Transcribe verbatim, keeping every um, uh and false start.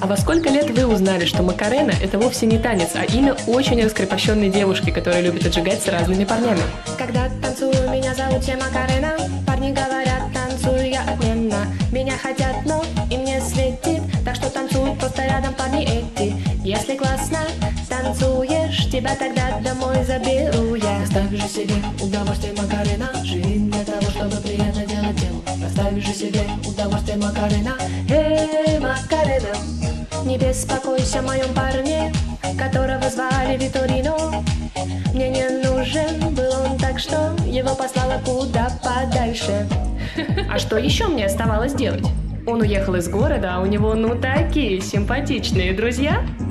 А во сколько лет вы узнали, что Макарена – это вовсе не танец, а имя очень раскрепощенной девушки, которая любит отжигать с разными парнями? Когда танцую, меня зовут все Макарена. Парни говорят, танцую я отменно. Меня хотят, но им не светит, так что танцуют просто рядом парни эти. Если классно танцуешь, тебя тогда домой заберу я. Оставь же себе удовольствие, Макарена. Живи для того, чтобы приятно делать делу. Оставь же себе удовольствие, Макарена. Эй, Макарена. Не беспокойся о моем парне, которого звали Виторино. Мне не нужен был он, так что его послала куда подальше. А что еще мне оставалось делать? Он уехал из города, а у него ну такие симпатичные друзья.